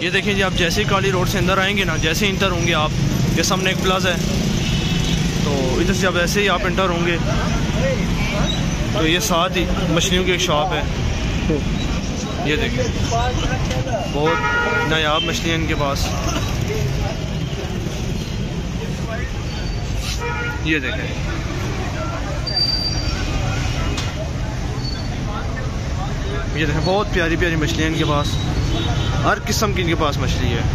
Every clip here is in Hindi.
ये देखिए जी, आप जैसे ही काली रोड से अंदर आएंगे ना, जैसे ही इंटर होंगे आप, ये सामने एक प्लाजा है, तो इधर से आप ऐसे ही आप इंटर होंगे तो ये साथ ही मछलियों की एक शॉप है। ये देखिए बहुत नायाब मछलियाँ इनके पास। ये देखें, ये देखें बहुत प्यारी प्यारी मछलियाँ इनके पास, हर किस्म की इनके पास मछली है।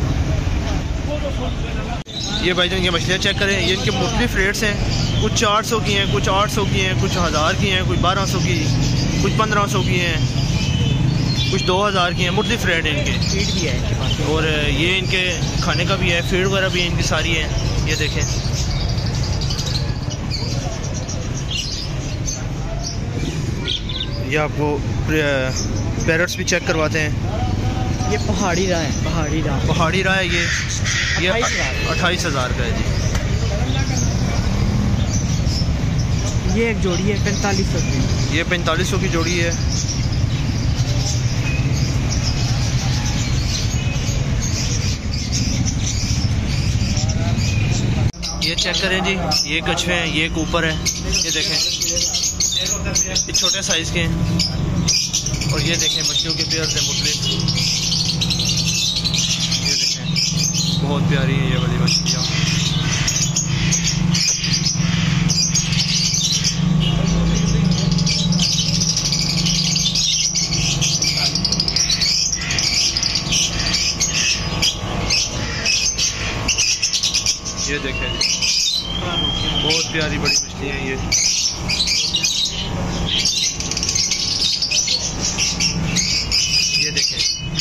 ये भाईजान ये मछलियाँ चेक करें, ये इनके मुख्तलिफ रेट्स हैं, कुछ 400 की हैं, कुछ 800 की हैं, कुछ 1000 की हैं, कुछ 1200 की, कुछ 1500 की हैं, कुछ 2000 की हैं, मुख्तलिफ रेट हैं इनके। फीड भी है इनके पास, और ये इनके खाने का भी है, फीड वगैरह भी इनकी सारी है। ये देखें, ये आपको पैरट्स भी चेक करवाते हैं। ये पहाड़ी राह है, पहाड़ी राह है। ये 28,000 का है जी। ये एक जोड़ी है 4500 की। ये 4500 की जोड़ी है। ये चेक करें जी, ये कछुए हैं, ये एक ऊपर है। ये देखें, ये छोटे साइज़ के हैं। और ये देखें मछलियों के पेयर से मुख्तलिफ। ये देखें बहुत प्यारी है ये वाली मछलियाँ। ये देखें बहुत प्यारी बड़ी मछली है ये। ये देखें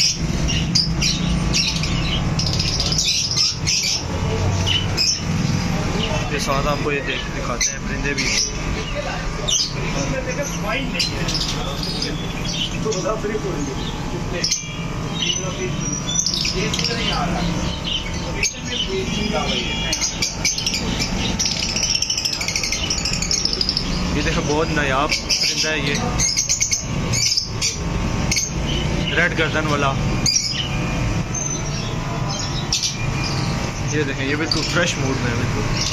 ये साथ आपको ये दिखाते हैं परिंदे भी। ये देखो बहुत नायाब परिंदा है ये, रेड गर्दन वाला। ये देखें, ये बिल्कुल फ्रेश मूड में है बिल्कुल।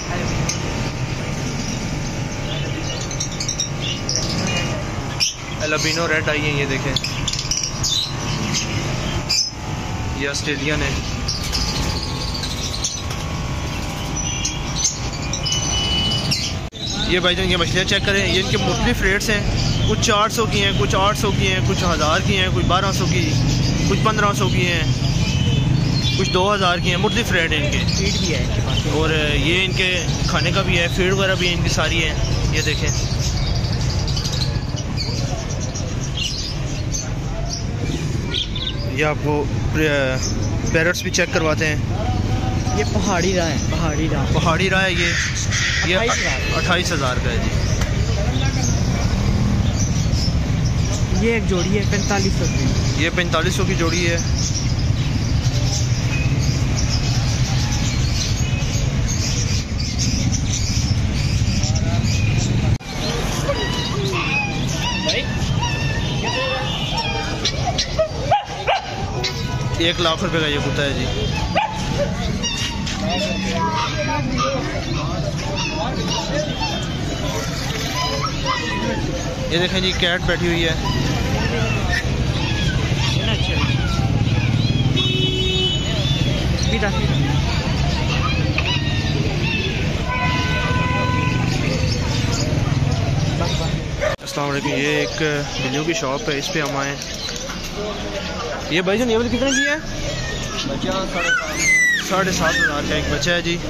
एल्बिनो रेड आई है। ये देखें, ये ऑस्ट्रेलियन है। ये भाईजान ये मछलियाँ चेक करें, ये इनके मुख्तलिफ रेट्स हैं, कुछ 400 की हैं, कुछ 800 की हैं, कुछ 1000 की हैं, कुछ 1200 की, कुछ 1500 की हैं, कुछ 2000 की हैं, मुख्तलिफ रेट हैं इनके। फीड भी है इनके पास, और ये इनके खाने का भी है, फीड वगैरह भी इनकी सारी है। ये देखें, ये आपको पैरट्स भी चेक करवाते हैं। ये पहाड़ी राह है, पहाड़ी राह है। ये 28,000 का है जी। ये एक जोड़ी है 4500 की। ये 4500 की जोड़ी है। एक लाख रुपए का ये कुत्ता है जी। ये देखें जी, कैट बैठी हुई है। अस्सलाम वालेकुम। ये एक बिल्लियों की शॉप है, इस पे हम आए। ये भाईजान ये वाली कितने की है? 7,500 का एक बच्चा है जी।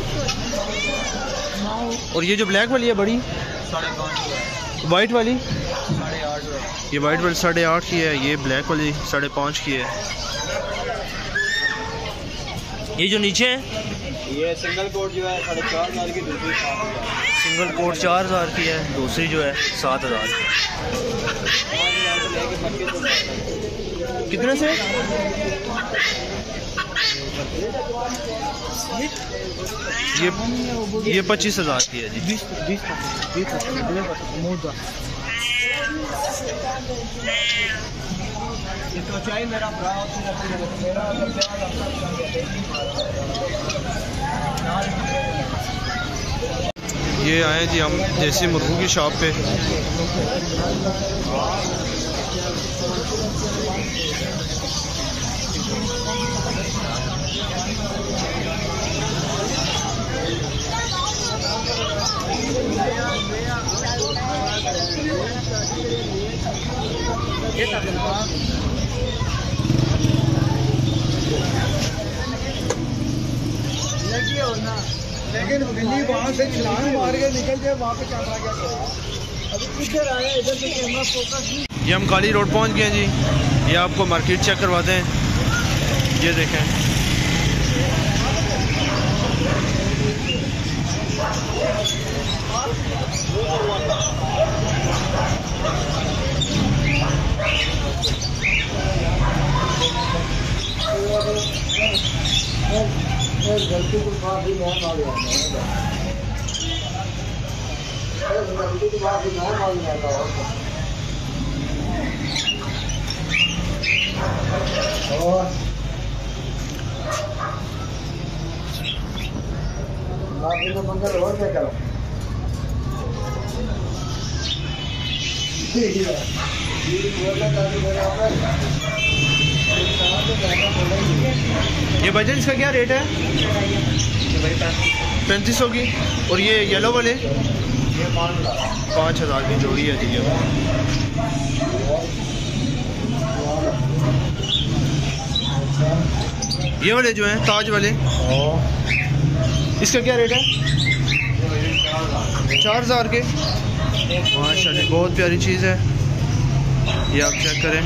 और ये जो ब्लैक वाली है बड़ी, वाइट वाली, ये वाइट वाली 8.5 की है। ये ब्लैक वाली 5.5 की है। ये जो नीचे है ये सिंगल कोट जो है 4,500 की, दूसरी 7,000। सिंगल कोट 4000 की है, दूसरी जो है 7000। कितने से? ये 25,000 की है जी। तो चाहिए मेरा भरा मेरा ये आए जी हम देसी मुर्गों की शॉप पे। लेकिन बिल्ली वहाँ से छलांग मार के निकल जाए, वहाँ पे कैमरा क्या करेगा? अभी इधर आया, इधर से कैमरा फोकस नहीं। ये हम काली रोड पहुंच गए जी। ये आपको मार्केट चेक करवाते हैं। ये देखें, गलती तो माफी मैं मांग रहा हूँ, गलती तो माफी मैं मांग रहा हूँ। और माफी तो मंगल और क्या करो? ये भाईजान इसका क्या रेट है? 3500 की। और ये येलो वाले 5000 की जोड़ी है जी। ये वाले जो हैं ताज वाले, इसका क्या रेट है? 4000 के। माशाल्लाह बहुत प्यारी चीज़ है। ये आप चेक करें।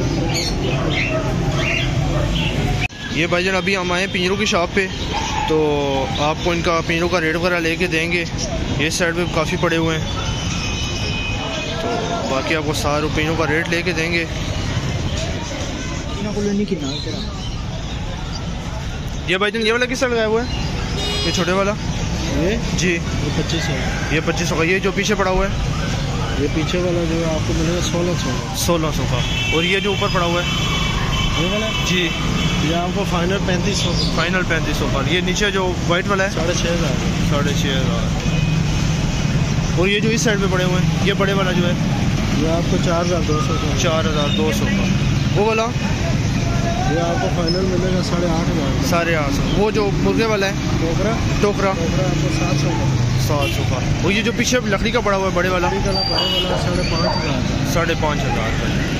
ये भाईजान अभी हम आए पिंजरों की शॉप पे, तो आपको इनका पिंजरों का रेट वगैरह लेके देंगे। ये साइड पे काफ़ी पड़े हुए हैं, तो बाकी आपको सारे पिंजरों का रेट लेके देंगे। ये भाईजान ये वाला किस लगाया हुआ है? ये छोटे वाला ये जी 2500। ये 2500 का। ये जो पीछे पड़ा हुआ है, ये पीछे वाला जो है आपको मिलेगा 1600 का। और ये जो ऊपर पड़ा हुआ है ये वाला जी, ये आपको फाइनल 3500। फाइनल 3500 का। ये नीचे जो वाइट वाला है 6500। 6500। और ये जो इस साइड पे पड़े हुए हैं, ये बड़े वाला जो है ये आपको 4200 का। 4200 का। वो वाला ये आपको फाइनल मिलेगा 8500। 850। वो जो मुर्गे वाला है टोकरा टोकरा आपको 700 का। 700 का। और ये जो पीछे लकड़ी का पड़ा हुआ है बड़े वाला बड़े वाला 5500 का। 5500 का।